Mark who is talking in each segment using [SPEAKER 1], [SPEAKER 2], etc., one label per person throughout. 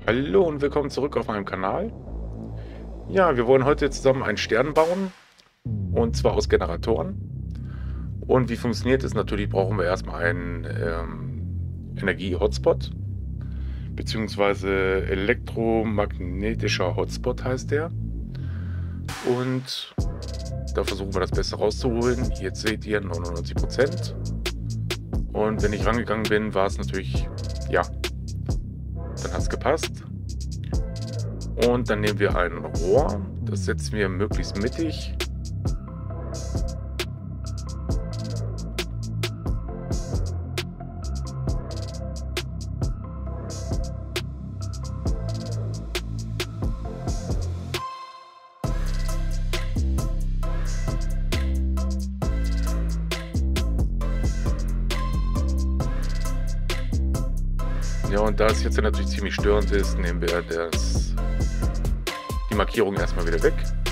[SPEAKER 1] Hallo und willkommen zurück auf meinem Kanal. Ja, wir wollen heute zusammen einen Stern bauen, und zwar aus Generatoren. Und wie funktioniert es? Natürlich brauchen wir erstmal einen Energie-Hotspot, beziehungsweise elektromagnetischer Hotspot heißt der. Und da versuchen wir das Beste rauszuholen. Jetzt seht ihr 99%. Und wenn ich rangegangen bin, war es natürlich, ja, dann hat es gepasst. Und dann nehmen wir ein Rohr, das setzen wir möglichst mittig. Ja, und da es jetzt natürlich ziemlich störend ist, nehmen wir die Markierung erstmal wieder weg.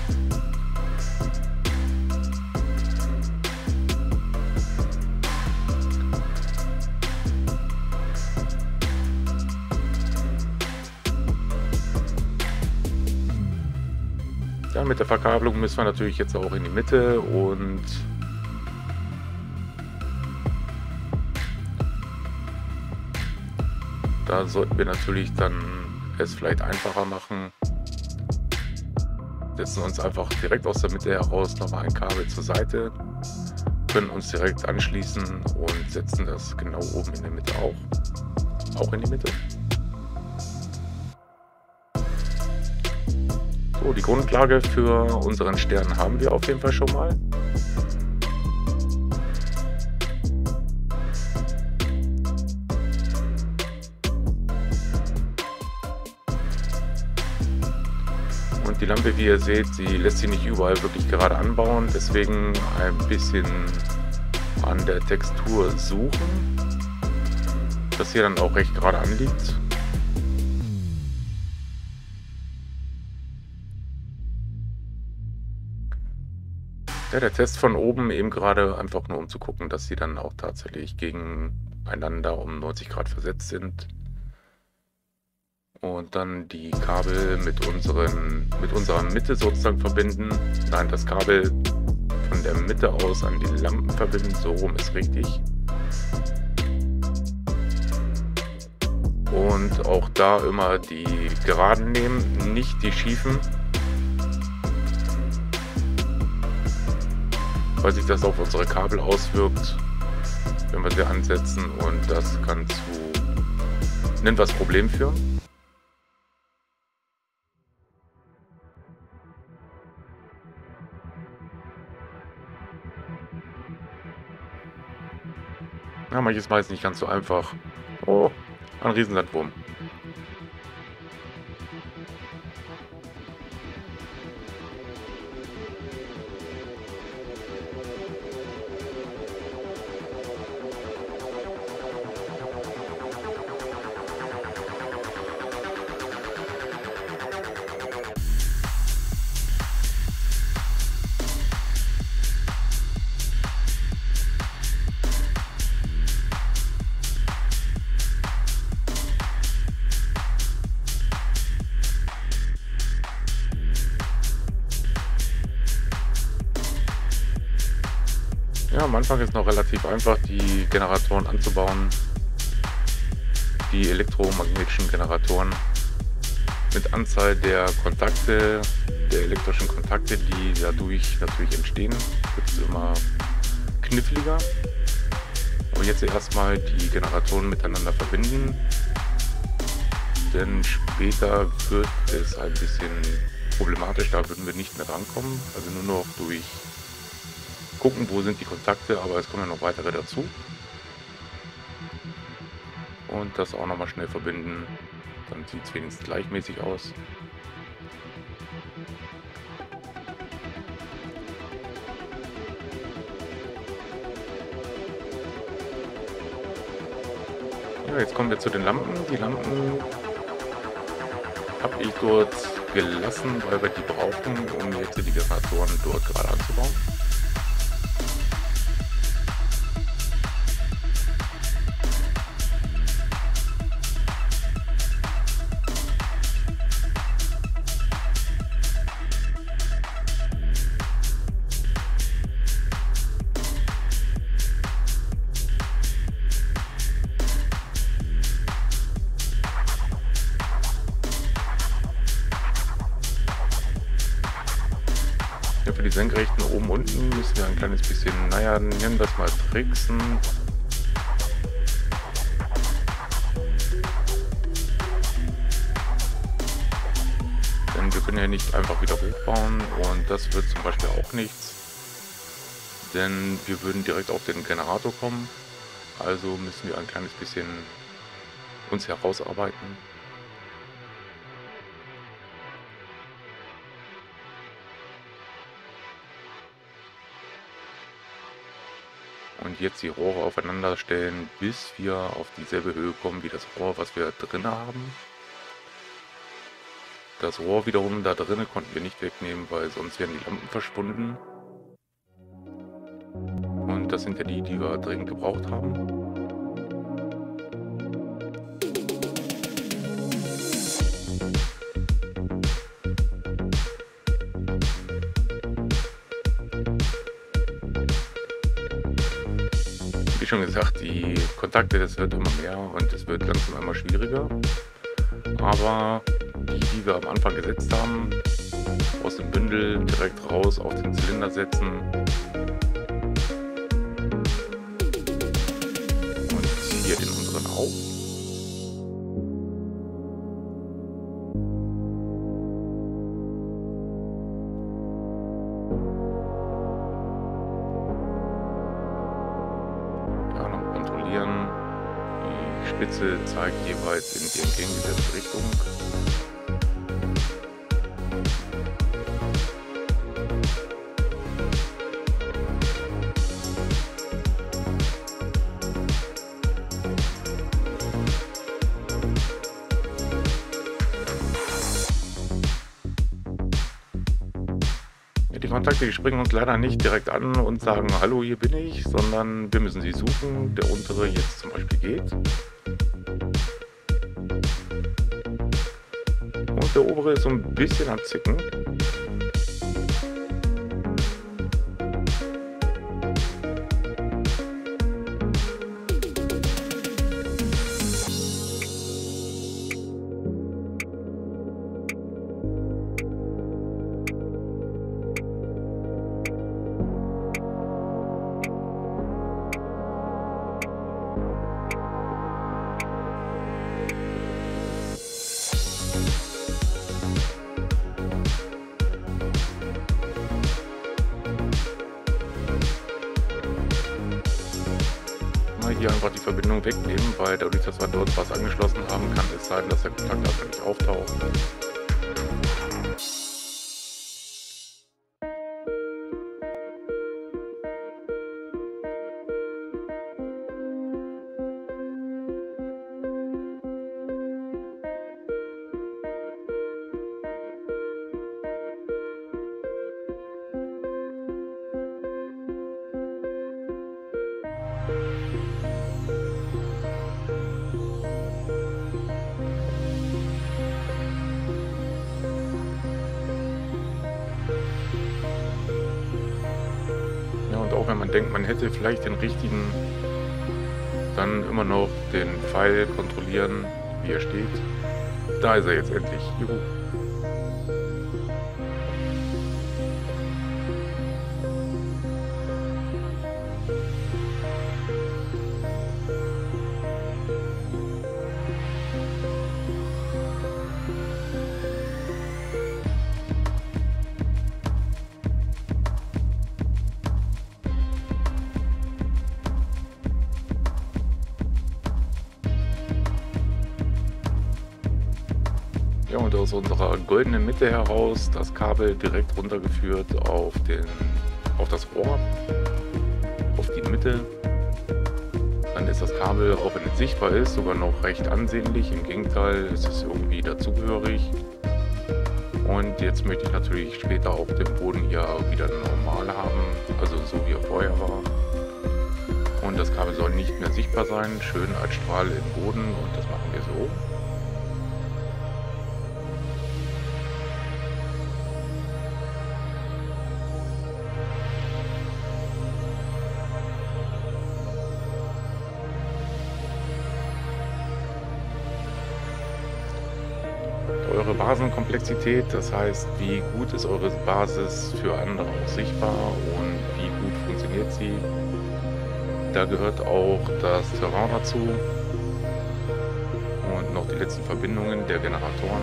[SPEAKER 1] Ja, mit der Verkabelung müssen wir natürlich jetzt auch in die Mitte und da sollten wir natürlich dann es vielleicht einfacher machen. Setzen uns einfach direkt aus der Mitte heraus nochmal ein Kabel zur Seite, können uns direkt anschließen und setzen das genau oben in der Mitte auch in die Mitte. So, die Grundlage für unseren Stern haben wir auf jeden Fall schon mal. Und die Lampe, wie ihr seht, sie lässt sich nicht überall wirklich gerade anbauen, deswegen ein bisschen an der Textur suchen, dass sie dann auch recht gerade anliegt. Ja, der Test von oben eben gerade einfach nur, um zu gucken, dass sie dann auch tatsächlich gegeneinander um 90 Grad versetzt sind. Und dann die Kabel mit unserer Mitte sozusagen verbinden. Nein, das Kabel von der Mitte aus an die Lampen verbinden, so rum ist richtig. Und auch da immer die geraden nehmen, nicht die schiefen, weil sich das auf unsere Kabel auswirkt, wenn wir sie ansetzen, und das kann zu etwas Problem führen. Ja, manches Mal ist nicht ganz so einfach. Oh, ein Riesensandwurm. Ja, am Anfang ist noch relativ einfach, die Generatoren anzubauen. Die elektromagnetischen Generatoren mit Anzahl der Kontakte, der elektrischen Kontakte, die dadurch natürlich entstehen, wird es immer kniffliger. Aber jetzt erstmal die Generatoren miteinander verbinden, denn später wird es ein bisschen problematisch, da würden wir nicht mehr rankommen, also nur noch durch gucken, wo sind die Kontakte, aber es kommen ja noch weitere dazu. Und das auch nochmal schnell verbinden, dann sieht es wenigstens gleichmäßig aus. Ja, jetzt kommen wir zu den Lampen. Die Lampen habe ich dort gelassen, weil wir die brauchen, um jetzt die Generatoren dort gerade anzubauen. Ja, für die Senkrechten oben unten müssen wir ein kleines bisschen, naja, nennen wir es mal tricksen. Denn wir können ja nicht einfach wieder hochbauen und das wird zum Beispiel auch nichts. Denn wir würden direkt auf den Generator kommen. Also müssen wir ein kleines bisschen uns herausarbeiten. Und jetzt die Rohre aufeinander stellen, bis wir auf dieselbe Höhe kommen wie das Rohr, was wir drin haben. Das Rohr wiederum da drinnen konnten wir nicht wegnehmen, weil sonst wären die Lampen verschwunden. Und das sind ja die, die wir dringend gebraucht haben. Wie schon gesagt, die Kontakte, das wird immer mehr und es wird langsam immer schwieriger. Aber die wir am Anfang gesetzt haben, aus dem Bündel direkt raus auf den Zylinder setzen und hier den unteren auch. Ja, noch kontrollieren. Die Spitze zeigt jeweils in die entgegengesetzte Richtung. Die Kontakte, die springen uns leider nicht direkt an und sagen, hallo, hier bin ich, sondern wir müssen sie suchen. Der untere jetzt zum Beispiel geht. Und der obere ist so ein bisschen am Zicken. Hier einfach die Verbindung wegnehmen, weil dadurch, dass wir dort was angeschlossen haben, kann es sein, dass der Kontakt einfach nicht auftaucht. Ja, und auch wenn man denkt, man hätte vielleicht den richtigen, dann immer noch den Pfeil kontrollieren, wie er steht. Da ist er jetzt endlich. Juhu. Ja, und aus unserer goldenen Mitte heraus das Kabel direkt runtergeführt auf das Rohr, auf die Mitte. Dann ist das Kabel, auch wenn es sichtbar ist, sogar noch recht ansehnlich. Im Gegenteil, es ist irgendwie dazugehörig. Und jetzt möchte ich natürlich später auch den Boden hier wieder normal haben, also so wie er vorher war. Und das Kabel soll nicht mehr sichtbar sein, schön als Strahl im Boden, und das machen wir so. eure Basenkomplexität, das heißt, wie gut ist eure Basis für andere auch sichtbar und wie gut funktioniert sie. Da gehört auch das Terrain dazu und noch die letzten Verbindungen der Generatoren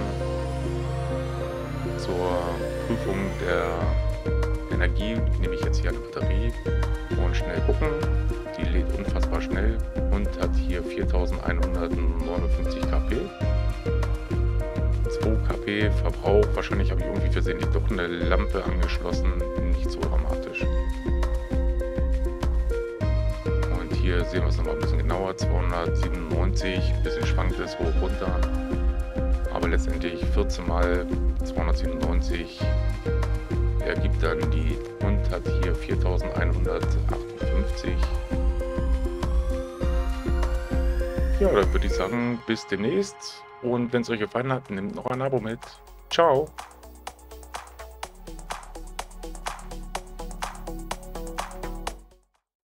[SPEAKER 1] zur Prüfung der Energie. Nehme ich jetzt hier eine Batterie und schnell gucken. Die lädt unfassbar schnell und hat hier 4159 kP. 2 kP Verbrauch. Wahrscheinlich habe ich irgendwie versehentlich doch eine Lampe angeschlossen. Nicht so dramatisch. Und hier sehen wir es nochmal ein bisschen genauer. 297, bisschen schwankt es hoch runter. Aber letztendlich 14 mal 297 ergibt dann die und hat hier 4158. Ja, dann würde ich sagen, bis demnächst. Und wenn es euch gefallen hat, nehmt noch ein Abo mit. Ciao!